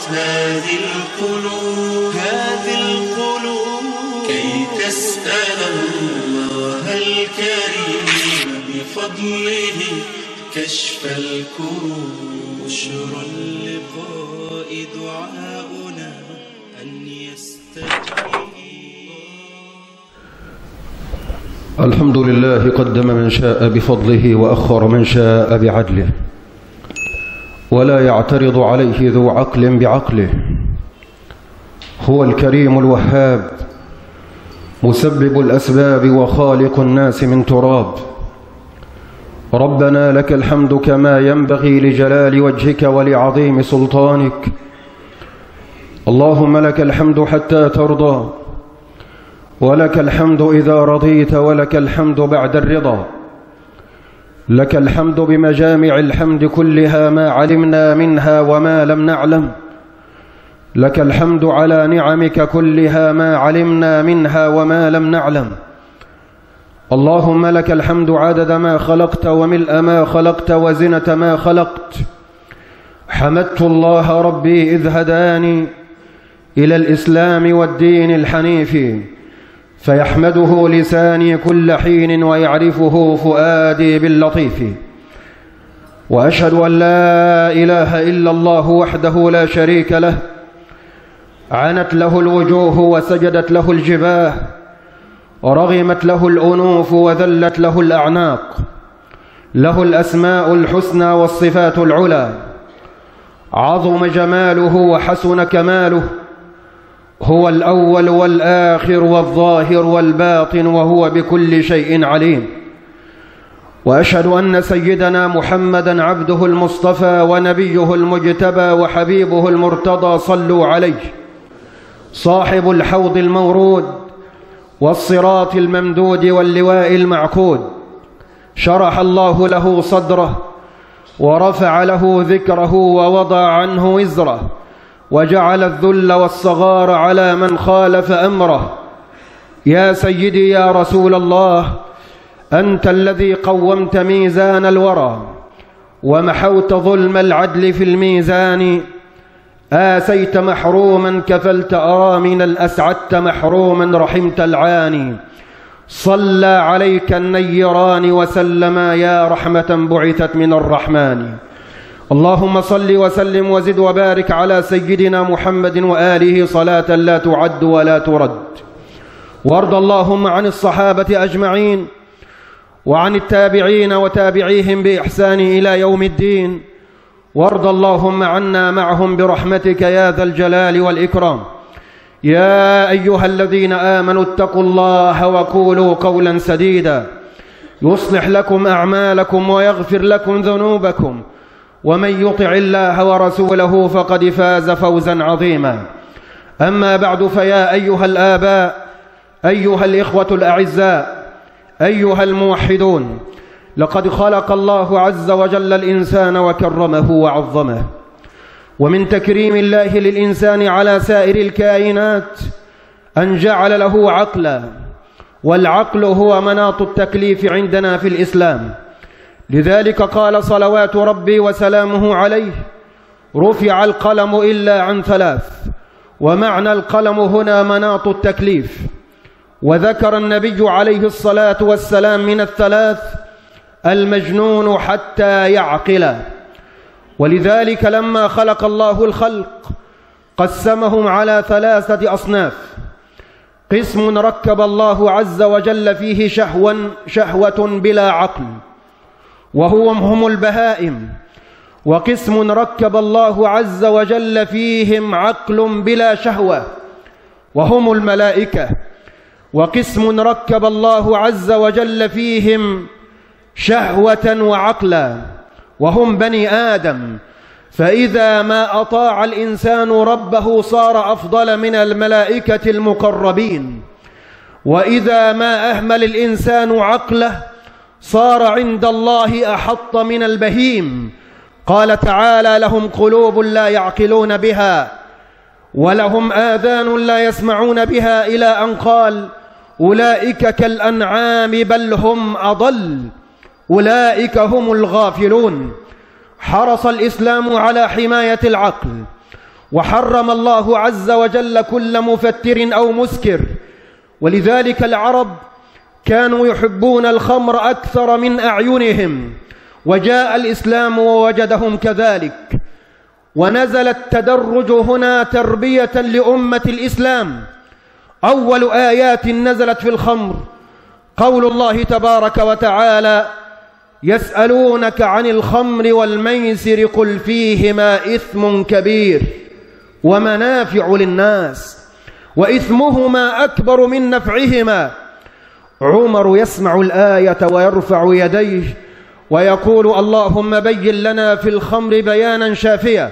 هذه القلوب كي تسأل الله الكريم بفضله كشف الكروب. بشرى اللقاء دعاؤنا أن يستجيب. الحمد لله قدم من شاء بفضله وأخر من شاء بعدله، ولا يعترض عليه ذو عقل بعقله. هو الكريم الوهاب مسبب الأسباب وخالق الناس من تراب. ربنا لك الحمد كما ينبغي لجلال وجهك ولعظيم سلطانك. اللهم لك الحمد حتى ترضى، ولك الحمد إذا رضيت، ولك الحمد بعد الرضا. لك الحمد بمجامع الحمد كلها، ما علمنا منها وما لم نعلم. لك الحمد على نعمك كلها، ما علمنا منها وما لم نعلم. اللهم لك الحمد عدد ما خلقت وملء ما خلقت وزنة ما خلقت. حمدت الله ربي إذ هداني إلى الإسلام والدين الحنيف، فيحمده لساني كل حين ويعرفه فؤادي باللطيف. وأشهد أن لا إله إلا الله وحده لا شريك له، عنت له الوجوه وسجدت له الجباه، ورغمت له الأنوف وذلت له الأعناق. له الأسماء الحسنى والصفات العلى، عظم جماله وحسن كماله. هو الأول والآخر والظاهر والباطن، وهو بكل شيء عليم. وأشهد أن سيدنا محمدًا عبده المصطفى ونبيه المجتبى وحبيبه المرتضى، صلوا عليه، صاحب الحوض المورود والصراط الممدود واللواء المعقود. شرح الله له صدره ورفع له ذكره ووضع عنه وزره، وجعل الذل والصغار على من خالف أمره. يا سيدي يا رسول الله، أنت الذي قومت ميزان الورى ومحوت ظلم العدل في الميزان. آسيت محروما كفلت آمنا، أسعدت محروما رحمت العاني. صلى عليك النيران وسلما، يا رحمة بعثت من الرحمن. اللهم صل وسلم وزد وبارك على سيدنا محمد وآله صلاة لا تعد ولا ترد. وارض اللهم عن الصحابة أجمعين، وعن التابعين وتابعيهم بإحسان إلى يوم الدين. وارض اللهم عنا معهم برحمتك يا ذا الجلال والإكرام. يا أيها الذين آمنوا اتقوا الله وقولوا قولا سديدا، يصلح لكم أعمالكم ويغفر لكم ذنوبكم، ومن يطع الله ورسوله فقد فاز فوزا عظيما. أما بعد، فيا أيها الآباء، أيها الإخوة الأعزاء، أيها الموحدون، لقد خلق الله عز وجل الإنسان وكرمه وعظمه. ومن تكريم الله للإنسان على سائر الكائنات أن جعل له عقلا، والعقل هو مناط التكليف عندنا في الإسلام. لذلك قال صلوات ربي وسلامه عليه: رفع القلم إلا عن ثلاث. ومعنى القلم هنا مناط التكليف. وذكر النبي عليه الصلاة والسلام من الثلاث: المجنون حتى يعقل. ولذلك لما خلق الله الخلق قسمهم على ثلاثة أصناف: قسم ركب الله عز وجل فيه شهوة بلا عقل، وهم البهائم. وقسم ركب الله عز وجل فيهم عقل بلا شهوة، وهم الملائكة. وقسم ركب الله عز وجل فيهم شهوة وعقلا، وهم بني آدم. فإذا ما أطاع الإنسان ربه صار أفضل من الملائكة المقربين، وإذا ما أهمل الإنسان عقله صار عند الله أحط من البهيم. قال تعالى: لهم قلوب لا يعقلون بها، ولهم آذان لا يسمعون بها، إلى أن قال: أولئك كالأنعام بل هم أضل، أولئك هم الغافلون. حرص الإسلام على حماية العقل، وحرم الله عز وجل كل مفتر أو مسكر، ولذلك العرب كانوا يحبون الخمر أكثر من أعينهم، وجاء الإسلام ووجدهم كذلك، ونزل التدرج هنا تربية لأمة الإسلام. أول آيات نزلت في الخمر قول الله تبارك وتعالى: يسألونك عن الخمر والميسر قل فيهما إثم كبير ومنافع للناس وإثمهما أكبر من نفعهما. عمر يسمع الآية ويرفع يديه ويقول: اللهم بين لنا في الخمر بيانا شافيا.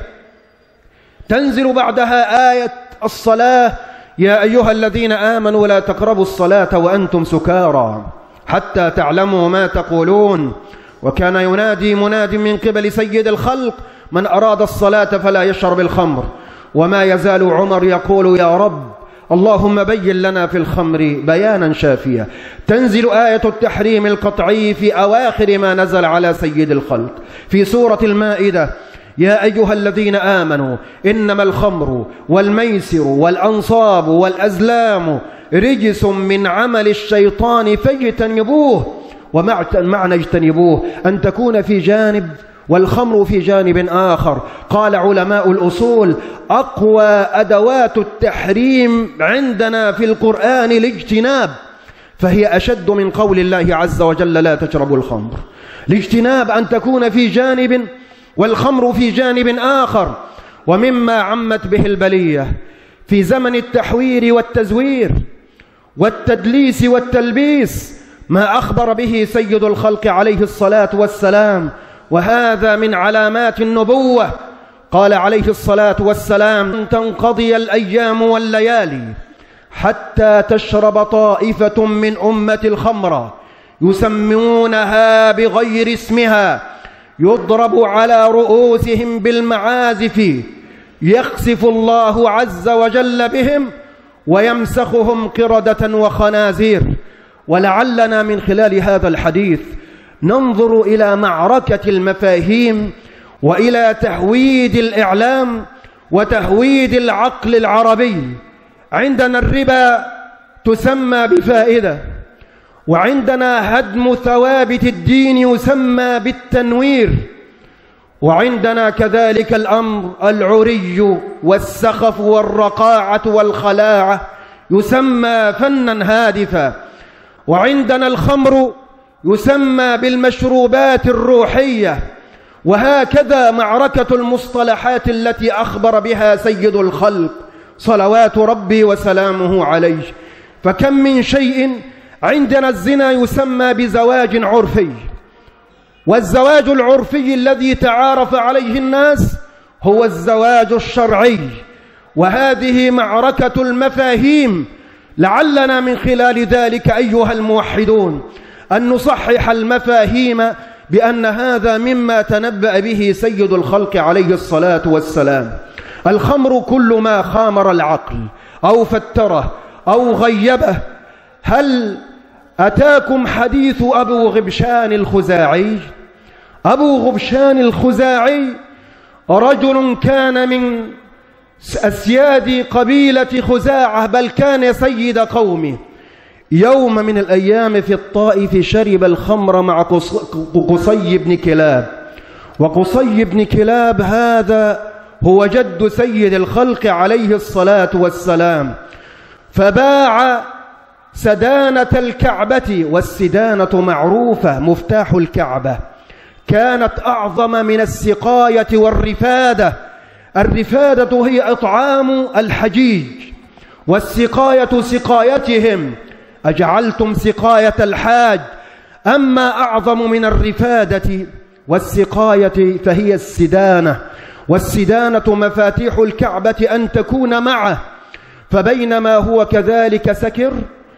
تنزل بعدها آية الصلاة: يا أيها الذين آمنوا لا تقربوا الصلاة وأنتم سكارى حتى تعلموا ما تقولون. وكان ينادي مناد من قبل سيد الخلق: من أراد الصلاة فلا يشرب الخمر. وما يزال عمر يقول: يا رب اللهم بين لنا في الخمر بيانا شافيا. تنزل آية التحريم القطعي في أواخر ما نزل على سيد الخلق في سورة المائدة: يا أيها الذين آمنوا إنما الخمر والميسر والأنصاب والأزلام رجس من عمل الشيطان فاجتنبوه. ومعنى اجتنبوه أن تكون في جانب والخمر في جانب آخر. قال علماء الأصول: أقوى أدوات التحريم عندنا في القرآن الاجتناب، فهي أشد من قول الله عز وجل: لا تشربوا الخمر. الاجتناب أن تكون في جانب والخمر في جانب آخر. ومما عمت به البلية في زمن التحوير والتزوير والتدليس والتلبيس ما أخبر به سيد الخلق عليه الصلاة والسلام، وهذا من علامات النبوة. قال عليه الصلاة والسلام: تنقضي الأيام والليالي حتى تشرب طائفة من أمة الخمر يسمونها بغير اسمها يضرب على رؤوسهم بالمعازف يخسف الله عز وجل بهم ويمسخهم قردة وخنازير. ولعلنا من خلال هذا الحديث ننظر إلى معركة المفاهيم وإلى تهويد الإعلام وتهويد العقل العربي. عندنا الربا تسمى بفائدة، وعندنا هدم ثوابت الدين يسمى بالتنوير، وعندنا كذلك الأمر العري والسخف والرقاعة والخلاعة يسمى فنا هادفا، وعندنا الخمر يسمى بالمشروبات الروحية. وهكذا معركة المصطلحات التي أخبر بها سيد الخلق صلوات ربي وسلامه عليه. فكم من شيء عندنا الزنا يسمى بزواج عرفي، والزواج العرفي الذي تعارف عليه الناس هو الزواج الشرعي. وهذه معركة المفاهيم. لعلنا من خلال ذلك أيها الموحدون أن نصحح المفاهيم بأن هذا مما تنبأ به سيد الخلق عليه الصلاة والسلام. الخمر كل ما خامر العقل أو فتره أو غيبه. هل أتاكم حديث أبو غبشان الخزاعي؟ أبو غبشان الخزاعي رجل كان من أسياد قبيلة خزاعة، بل كان سيد قومه. يوم من الأيام في الطائف شرب الخمر مع قصي بن كلاب، وقصي بن كلاب هذا هو جد سيد الخلق عليه الصلاة والسلام. فباع سدانة الكعبة، والسدانة معروفة مفتاح الكعبة، كانت أعظم من السقاية والرفادة. الرفادة هي إطعام الحجيج، والسقاية سقايتهم، أجعلتم سقاية الحاج. أما أعظم من الرفادة والسقاية فهي السدانة، والسدانة مفاتيح الكعبة أن تكون معه. فبينما هو كذلك سكر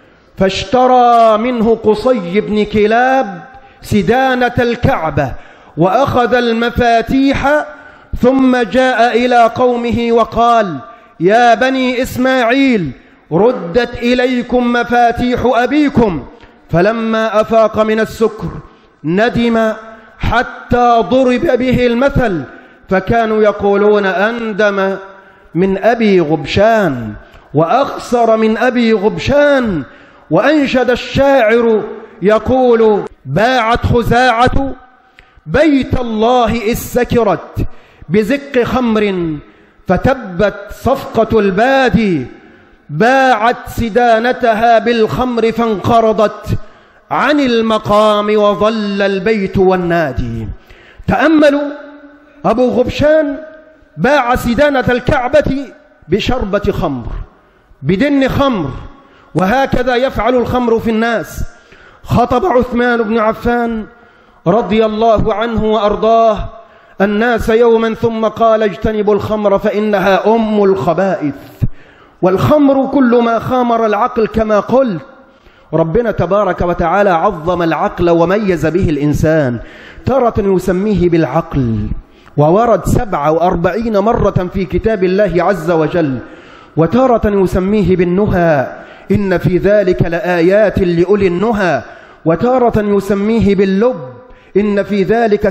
فاشترى منه قصي بن كلاب سدانة الكعبة وأخذ المفاتيح، ثم جاء إلى قومه وقال: يا بني إسماعيل ردت إليكم مفاتيح أبيكم. فلما أفاق من السكر ندم حتى ضرب به المثل، فكانوا يقولون: أندم من أبي غبشان وأخسر من أبي غبشان. وأنشد الشاعر يقول: باعت خزاعة بيت الله إذ سكرت بزق خمر فتبت صفقة البادي، باعت سدانتها بالخمر فانقرضت عن المقام وظل البيت والنادي. تأملوا، أبو غبشان باع سدانة الكعبة بشربة خمر، بدن خمر، وهكذا يفعل الخمر في الناس. خطب عثمان بن عفان رضي الله عنه وأرضاه الناس يوما ثم قال: اجتنبوا الخمر فإنها أم الخبائث. والخمر كل ما خامر العقل كما قلت. ربنا تبارك وتعالى عظم العقل وميز به الإنسان، تارة يسميه بالعقل وورد 47 مرة في كتاب الله عز وجل، وتارة يسميه بالنهى، إن في ذلك لآيات لأولي النهى، وتارة يسميه باللب، إن في ذلك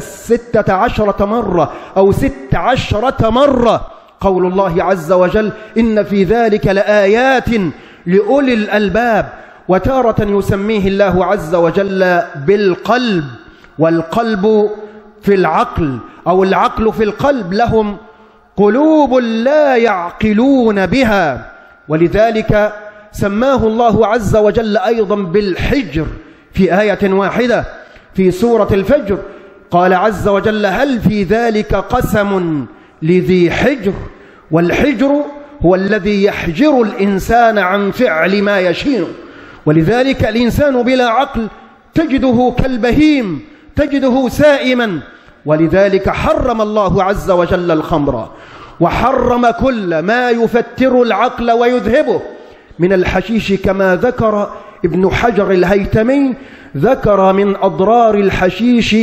16 مرة أو 16 مرة قول الله عز وجل: إن في ذلك لآيات لأولي الألباب. وتارة يسميه الله عز وجل بالقلب، والقلب في العقل أو العقل في القلب، لهم قلوب لا يعقلون بها، ولذلك سماه الله عز وجل أيضا بالحجر في آية واحدة في سورة الفجر. قال عز وجل: هل في ذلك قسم لذي حجر؟ والحجر هو الذي يحجر الإنسان عن فعل ما يشين. ولذلك الإنسان بلا عقل تجده كالبهيم، تجده سائما. ولذلك حرم الله عز وجل الخمر، وحرم كل ما يفتر العقل ويذهبه من الحشيش، كما ذكر ابن حجر الهيتمي، ذكر من أضرار الحشيش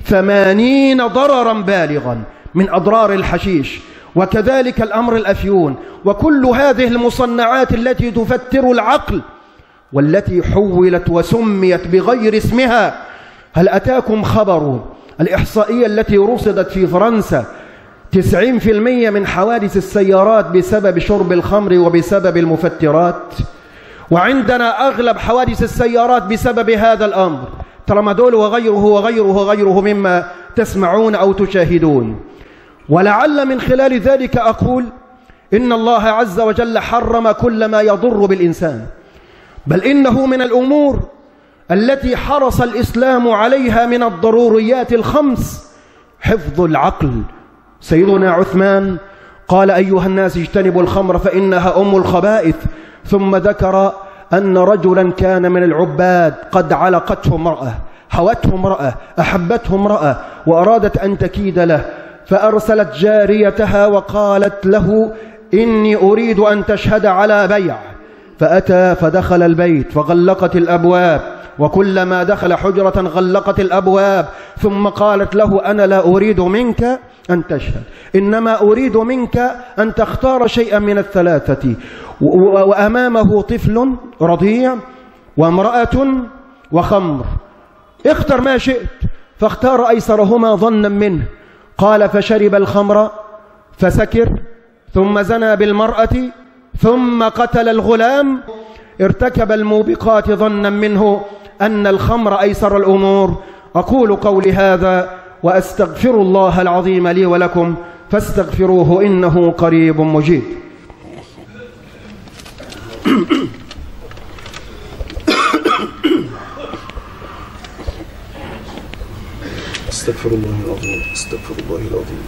80 ضررا بالغا من أضرار الحشيش. وكذلك الأمر الأفيون، وكل هذه المصنعات التي تفتر العقل والتي حولت وسميت بغير اسمها. هل أتاكم خبر الإحصائية التي رصدت في فرنسا؟ 90% من حوادث السيارات بسبب شرب الخمر وبسبب المفترات، وعندنا أغلب حوادث السيارات بسبب هذا الأمر، ترامادول وغيره وغيره وغيره مما تسمعون أو تشاهدون. ولعل من خلال ذلك أقول إن الله عز وجل حرم كل ما يضر بالإنسان، بل إنه من الأمور التي حرص الإسلام عليها من الضروريات الخمس حفظ العقل. سيدنا عثمان قال: أيها الناس اجتنبوا الخمر فإنها أم الخبائث. ثم ذكر أن رجلا كان من العباد قد علقته امرأة، هوته امرأة، أحبته امرأة، وأرادت أن تكيد له، فأرسلت جاريتها وقالت له: إني أريد أن تشهد على بيع. فأتى فدخل البيت فغلقت الأبواب، وكلما دخل حجرة غلقت الأبواب، ثم قالت له: أنا لا أريد منك أن تشهد، إنما أريد منك أن تختار شيئا من الثلاثة. وأمامه طفل رضيع وامرأة وخمر، اختر ما شئت، فاختار أيسرهما ظنا منه. قال: فشرب الخمر فسكر، ثم زنى بالمرأة، ثم قتل الغلام، ارتكب الموبقات ظنا منه أن الخمر أيسر الأمور. أقول قولي هذا وأستغفر الله العظيم لي ولكم، فاستغفروه إنه قريب مجيب. استغفر الله العظيم، استغفر الله العظيم.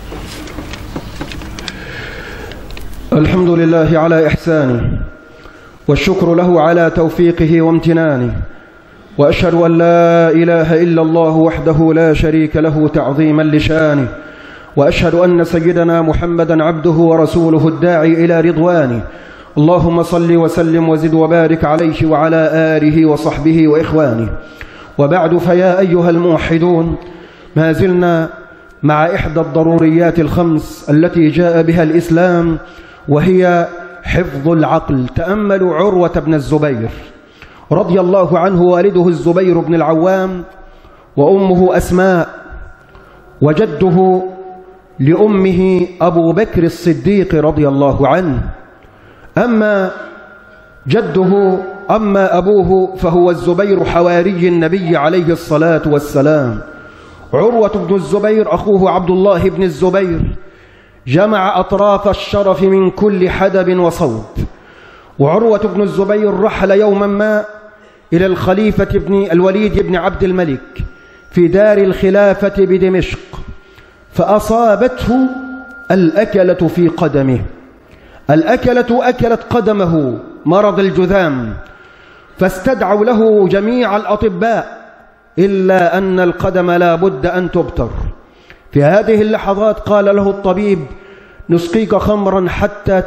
الحمد لله على إحسانه، والشكر له على توفيقه وامتنانه، وأشهد أن لا إله إلا الله وحده لا شريك له تعظيما لشانه، وأشهد أن سيدنا محمدا عبده ورسوله الداعي إلى رضوانه. اللهم صل وسلم وزد وبارك عليه وعلى آله وصحبه وإخوانه. وبعد، فيا أيها الموحدون، ما زلنا مع إحدى الضروريات الخمس التي جاء بها الإسلام، وهي حفظ العقل. تأملوا عروة بن الزبير رضي الله عنه، والده الزبير بن العوام، وأمه أسماء، وجده لأمه أبو بكر الصديق رضي الله عنه. أما أبوه فهو الزبير حواري النبي عليه الصلاة والسلام. عروة بن الزبير أخوه عبد الله بن الزبير جمع أطراف الشرف من كل حدب وصوب. وعروة بن الزبير رحل يوما ما إلى الخليفة الوليد بن عبد الملك في دار الخلافة بدمشق، فأصابته الأكلة في قدمه. الأكلة أكلت قدمه، مرض الجذام، فاستدعوا له جميع الأطباء إلا أن القدم لا بد أن تبتر. في هذه اللحظات قال له الطبيب: نسقيك خمرا حتى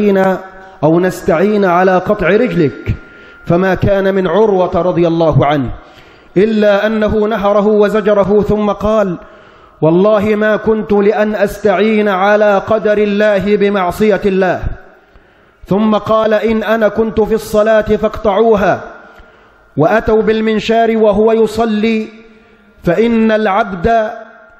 نستعين على قطع رجلك. فما كان من عروة رضي الله عنه إلا أنه نهره وزجره، ثم قال: والله ما كنت لأن أستعين على قدر الله بمعصية الله. ثم قال: إن أنا كنت في الصلاة فاقطعوها. وأتوا بالمنشار وهو يصلي، فإن العبد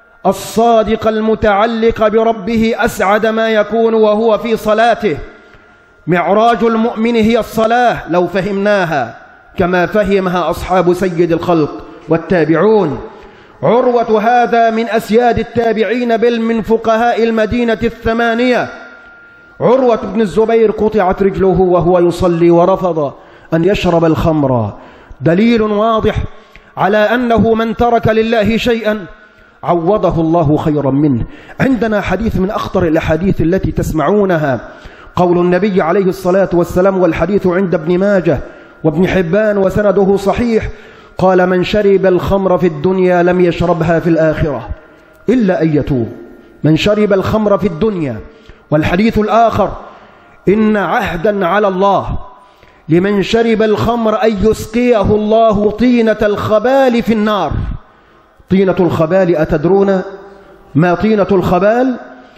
الصادق المتعلق بربه أسعد ما يكون وهو في صلاته. معراج المؤمن هي الصلاة لو فهمناها كما فهمها أصحاب سيد الخلق والتابعون. عروة هذا من أسياد التابعين، بل من فقهاء المدينة الثمانية. عروة بن الزبير قطعت رجله وهو يصلي ورفض أن يشرب الخمر، دليل واضح على أنه من ترك لله شيئا عوضه الله خيرا منه. عندنا حديث من أخطر الأحاديث التي تسمعونها، قول النبي عليه الصلاة والسلام، والحديث عند ابن ماجه وابن حبان وسنده صحيح، قال: من شرب الخمر في الدنيا لم يشربها في الآخرة إلا أن يتوب. من شرب الخمر في الدنيا. والحديث الآخر: إن عهدا على الله لمن شرب الخمر أن يسقيه الله طينة الخبال في النار. طينة الخبال أتدرون ما طينة الخبال؟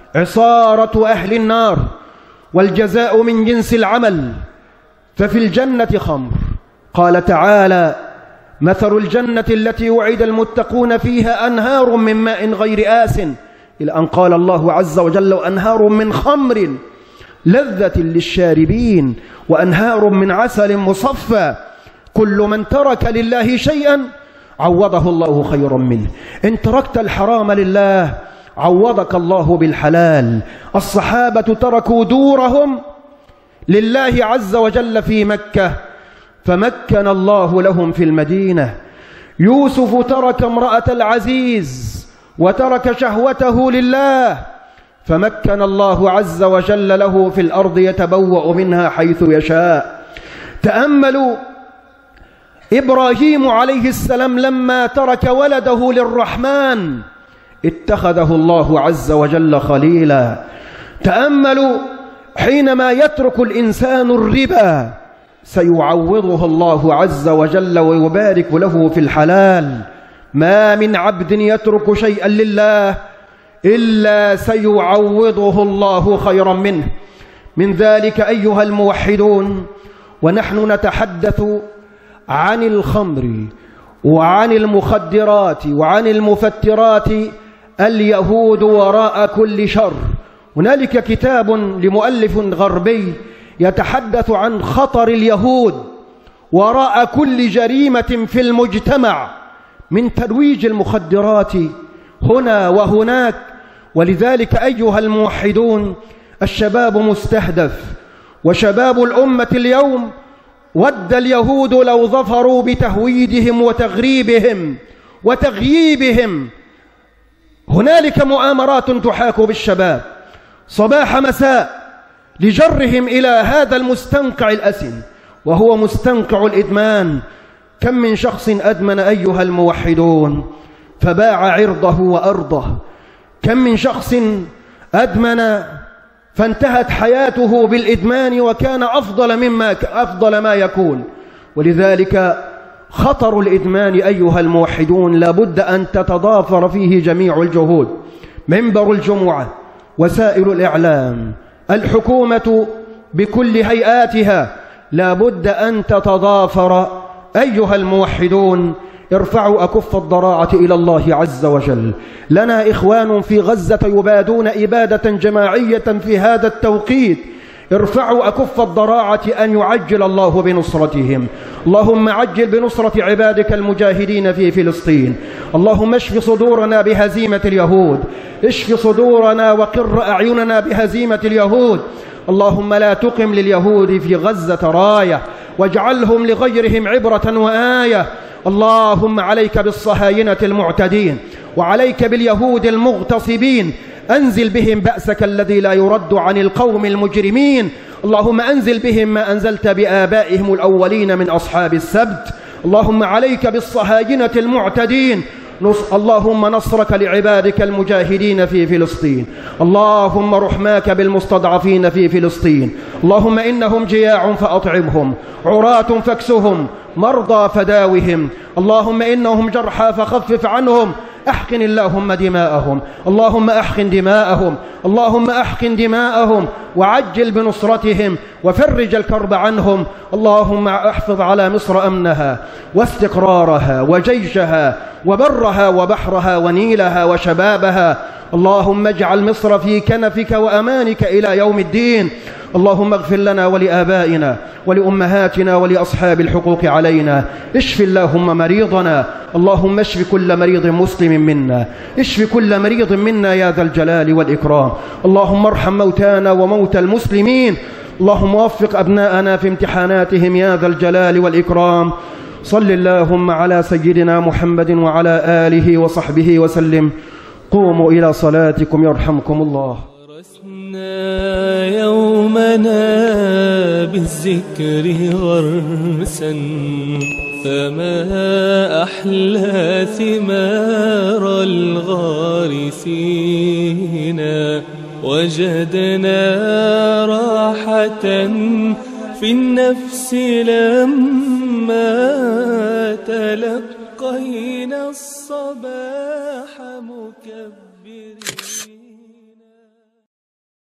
عصارة أهل النار، والجزاء من جنس العمل. ففي الجنة خمر. قال تعالى: مثل الجنة التي وعد المتقون فيها أنهار من ماء غير آسٍ، إلى أن قال الله عز وجل: وأنهار من خمر لذة للشاربين وأنهار من عسل مصفى. كل من ترك لله شيئا عوضه الله خيرا منه. إن تركت الحرام لله عوضك الله بالحلال. الصحابة تركوا دورهم لله عز وجل في مكة، فمكن الله لهم في المدينة. يوسف ترك امرأة العزيز وترك شهوته لله، فمكن الله عز وجل له في الأرض يتبوأ منها حيث يشاء. تأملوا إبراهيم عليه السلام لما ترك ولده للرحمن اتخذه الله عز وجل خليلا. تأملوا حينما يترك الإنسان الربا سيعوضه الله عز وجل ويبارك له في الحلال. ما من عبد يترك شيئا لله إلا سيعوضه الله خيرا منه. من ذلك أيها الموحدون، ونحن نتحدث عن الخمر وعن المخدرات وعن المفترات، اليهود وراء كل شر. هنالك كتاب لمؤلف غربي يتحدث عن خطر اليهود وراء كل جريمة في المجتمع من ترويج المخدرات هنا وهناك. ولذلك أيها الموحدون، الشباب مستهدف، وشباب الأمة اليوم ود اليهود لو ظفروا بتهويدهم وتغييبهم. هنالك مؤامرات تحاك بالشباب صباح مساء لجرهم إلى هذا المستنقع الأسن، وهو مستنقع الإدمان. كم من شخص أدمن أيها الموحدون فباع عرضه وأرضه. كم من شخص أدمن فانتهت حياته بالإدمان وكان أفضل ما يكون. ولذلك خطر الإدمان أيها الموحدون لابد أن تتضافر فيه جميع الجهود. منبر الجمعة، وسائل الإعلام، الحكومة بكل هيئاتها لابد أن تتضافر أيها الموحدون ارفعوا أكف الضراعة إلى الله عز وجل. لنا إخوان في غزة يبادون إبادة جماعية في هذا التوقيت، ارفعوا أكف الضراعة أن يعجل الله بنصرتهم. اللهم عجل بنصرة عبادك المجاهدين في فلسطين. اللهم اشف صدورنا بهزيمة اليهود، اشف صدورنا وقر أعيننا بهزيمة اليهود. اللهم لا تقم لليهود في غزة راية، واجعلهم لغيرهم عبرة وآية. اللهم عليك بالصهاينة المعتدين، وعليك باليهود المغتصبين، أنزل بهم بأسك الذي لا يرد عن القوم المجرمين. اللهم أنزل بهم ما أنزلت بآبائهم الأولين من أصحاب السبت. اللهم عليك بالصهاينة المعتدين. اللهم نصرك لعبادك المجاهدين في فلسطين. اللهم رحماك بالمستضعفين في فلسطين. اللهم إنهم جياع فأطعمهم، عراة فاكسهم، مرضى فداوهم. اللهم إنهم جرحى فخفف عنهم، أحقن اللهم دماءهم. اللهم أحقن دماءهم، اللهم أحقن دماءهم، وعجل بنصرتهم، وفرج الكرب عنهم. اللهم احفظ على مصر أمنها واستقرارها وجيشها وبرها وبحرها ونيلها وشبابها. اللهم اجعل مصر في كنفك وأمانك إلى يوم الدين. اللهم اغفر لنا ولآبائنا ولأمهاتنا ولأصحاب الحقوق علينا. اشف اللهم مريضنا. اللهم اشف كل مريض مسلم منا، اشف كل مريض منا يا ذا الجلال والإكرام. اللهم ارحم موتانا وموتى المسلمين. اللهم وفق أبناءنا في امتحاناتهم يا ذا الجلال والإكرام. صل اللهم على سيدنا محمد وعلى آله وصحبه وسلم. قوموا إلى صلاتكم يرحمكم الله. ورثنا يومنا بالذكر غرسا، فما أحلى ثمار الغارسين. وجدنا راحة في النفس لما تلقينا الصباح مكبرين.